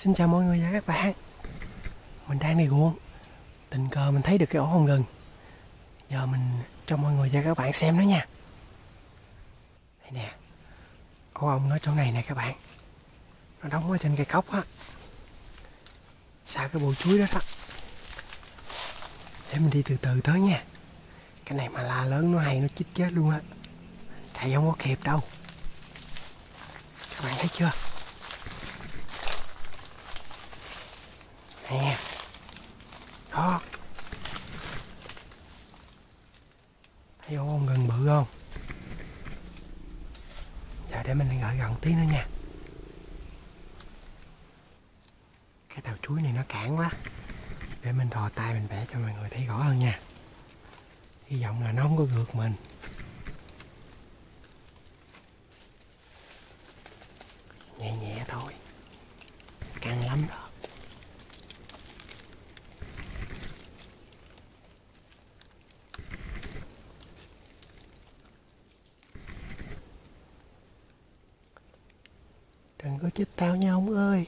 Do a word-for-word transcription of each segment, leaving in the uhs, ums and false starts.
Xin chào mọi người và các bạn. Mình đang đi ruộng, tình cờ mình thấy được cái ổ ong gừng. Giờ mình cho mọi người và các bạn xem nó nha. Đây nè, ổ ong nó chỗ này nè các bạn. Nó đóng ở trên cây cốc á, xa cái bụi chuối đó đó. Để mình đi từ từ tới nha. Cái này mà la lớn nó hay nó chích chết luôn á. Chạy không có kịp đâu. Các bạn thấy chưa? Nè. Đó. Thấy ổ ong gừng bự không? Giờ để mình lại gần tí nữa nha. Cái tàu chuối này nó cản quá. Để mình thò tay mình vẽ cho mọi người thấy rõ hơn nha. Hy vọng là nó không có gượt mình. Nhẹ nhẹ thôi. Căng lắm đó. Đừng có chích tao nha ông ơi.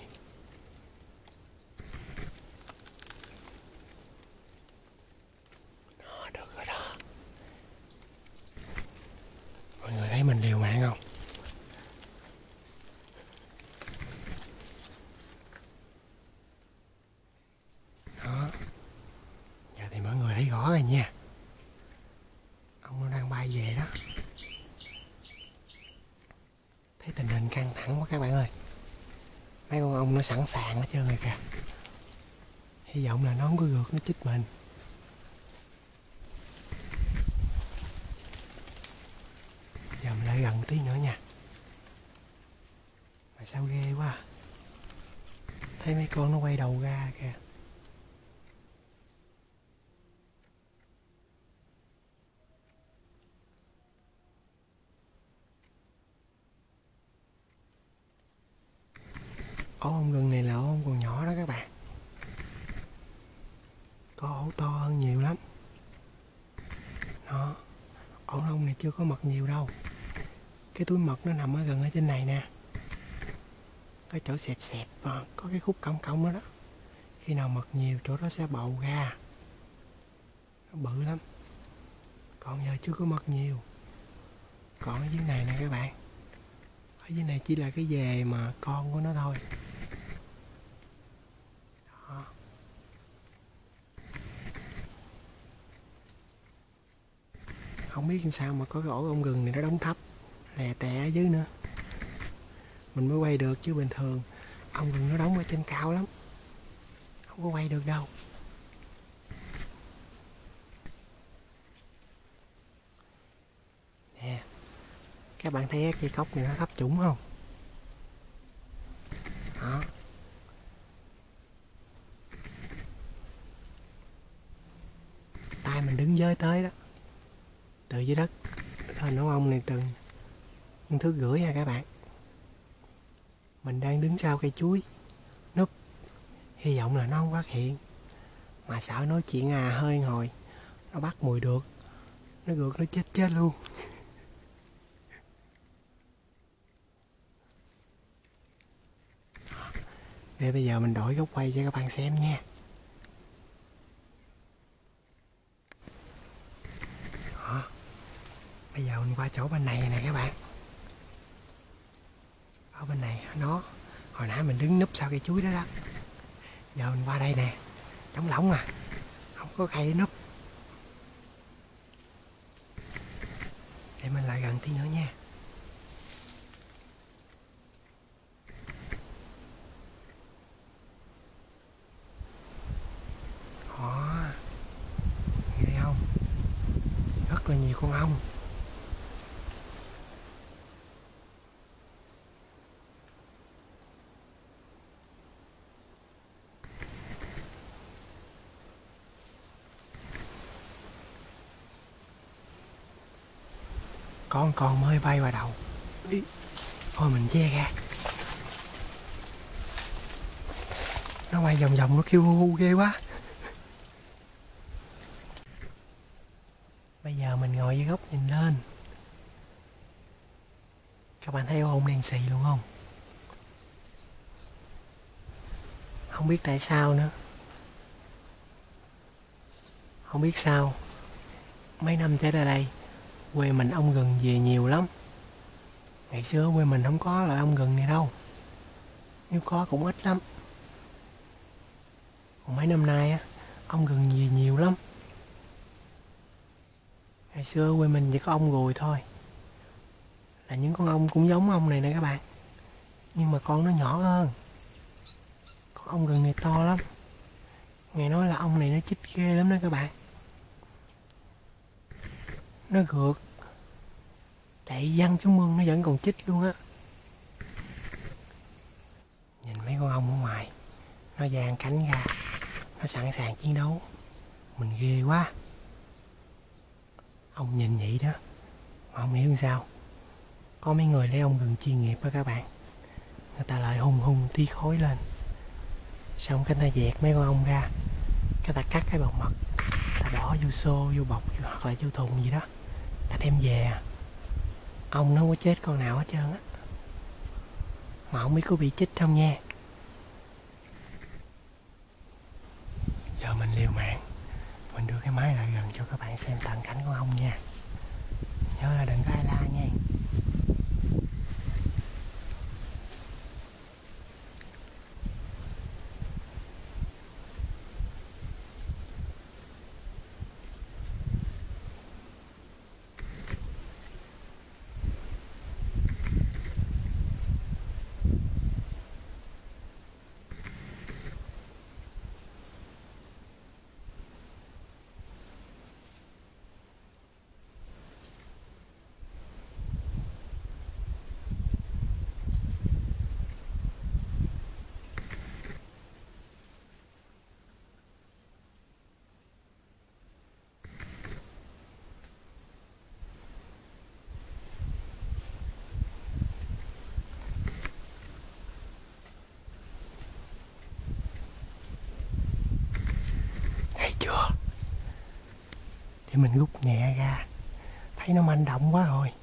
Đó, được rồi đó. Mọi người thấy mình liều mạng không? Đó. Giờ thì mọi người thấy rõ rồi nha. Ông nó đang bay về đó. Thấy tình hình căng thẳng quá các bạn ơi. Mấy con ong nó sẵn sàng hết trơn rồi kìa. Hy vọng là nó không có gượt nó chích mình. Giờ mình lại gần tí nữa nha. Mà sao ghê quá. Thấy mấy con nó quay đầu ra kìa. Ổ ong gừng này là ổ ong còn nhỏ đó các bạn. Có ổ to hơn nhiều lắm. Đó. Ổ ong này chưa có mật nhiều đâu. Cái túi mật nó nằm ở gần ở trên này nè. Có chỗ xẹp xẹp và có cái khúc cong cong đó đó. Khi nào mật nhiều chỗ đó sẽ bầu ra. Nó bự lắm. Còn giờ chưa có mật nhiều. Còn ở dưới này nè các bạn. Ở dưới này chỉ là cái dề mà con của nó thôi. Đó. Không biết làm sao mà có cái ổ ong gừng này nó đóng thấp. Lè tè ở dưới nữa. Mình mới quay được chứ bình thường ong gừng nó đóng ở trên cao lắm. Không có quay được đâu. Nè. Các bạn thấy cái cây cốc này nó thấp trũng không? Đó. Tay mình đứng dưới tới đó. Từ dưới đất lên ổ ong này từng những thước rưỡi nha các bạn. Mình đang đứng sau cây chuối núp. Hy vọng là nó không phát hiện. Mà sợ nói chuyện à hơi ngồi. Nó bắt mùi được. Nó gượt nó chết chết luôn. Để bây giờ mình đổi góc quay cho các bạn xem nha. Đó. Bây giờ mình qua chỗ bên này nè các bạn. Ở bên này nó. Hồi nãy mình đứng núp sau cây chuối đó đó. Giờ mình qua đây nè. Trống lỏng à. Không có cây để núp. Để mình lại gần tí nữa nha. Đó. Ghê không? Rất là nhiều con ong. Con con mới bay vào đầu. Ý. Thôi mình che ra. Nó bay vòng vòng nó kêu hu hu ghê quá. Bây giờ mình ngồi dưới góc nhìn lên. Các bạn thấy ổ ong đen xì luôn không? Không biết tại sao nữa. Không biết sao mấy năm trở lại đây quê mình ong gừng về nhiều lắm. Ngày xưa quê mình không có loại ong gừng này đâu, nếu có cũng ít lắm. Còn mấy năm nay á, ong gừng về nhiều lắm. Ngày xưa quê mình chỉ có ong ruồi thôi, là những con ong cũng giống ong này nè các bạn, nhưng mà con nó nhỏ hơn. Con ong gừng này to lắm, nghe nói là ong này nó chích ghê lắm đó các bạn. Nó gượt chạy văng xuống mương nó vẫn còn chích luôn á. Nhìn mấy con ong ở ngoài, nó dang cánh ra, nó sẵn sàng chiến đấu. Mình ghê quá. Ông nhìn vậy đó mà không hiểu làm sao có mấy người lấy ong gừng chuyên nghiệp đó các bạn, người ta lại hung hung tí khói lên, xong cái người ta dẹt mấy con ong ra, cái ta cắt cái bầu mật, ta bỏ vô xô vô bọc vô, hoặc là vô thùng gì đó, ta đem về. Ong nó không có chết con nào hết trơn á, mà không biết có bị chích không nha. Giờ mình liều mạng, mình đưa cái máy lại gần cho các bạn xem tận cảnh con ong nha. Nhớ là đừng có ai la nha. Thấy chưa? Để mình rút nhẹ ra, thấy nó manh động quá rồi.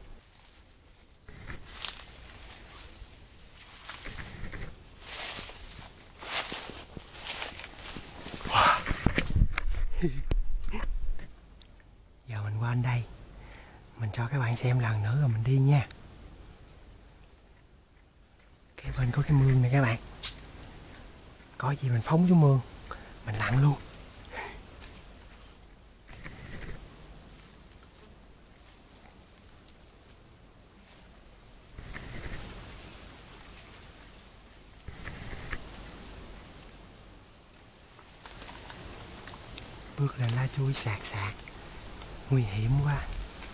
Wow. Giờ mình qua đây, mình cho các bạn xem lần nữa rồi mình đi nha. Kế bên có cái mương này các bạn, có gì mình phóng xuống mương, mình lặn luôn. Bước lên lá chuối sạc sạc, nguy hiểm quá.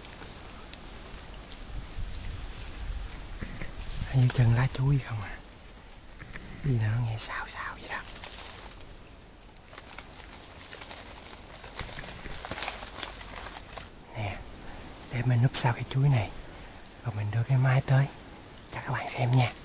Như chân lá chuối không à, đi nào nó nghe xào xào vậy đó. Nè, để mình núp sau cái chuối này, rồi mình đưa cái máy tới cho các bạn xem nha.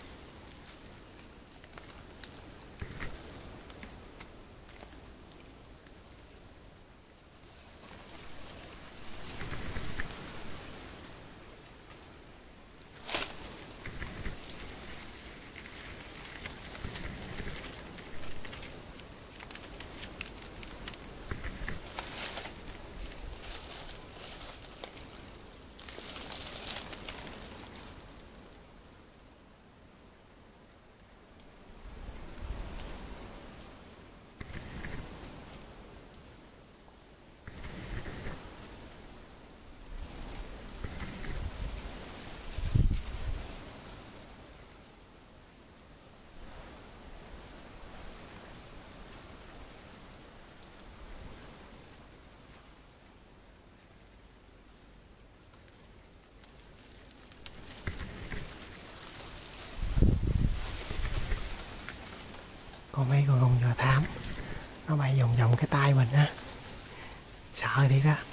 Có mấy con ong giò thám, nó bay vòng vòng cái tay mình á, sợ thiệt đó.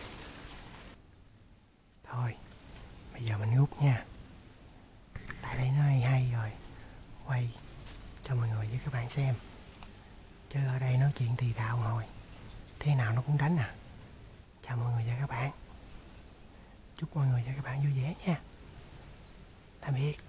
Thôi, bây giờ mình rút nha. Tại đây nó hay hay rồi, quay cho mọi người với các bạn xem. Chứ ở đây nói chuyện thì thào hồi, thế nào nó cũng đánh à. Chào mọi người và các bạn. Chúc mọi người và các bạn vui vẻ nha. Tạm biệt.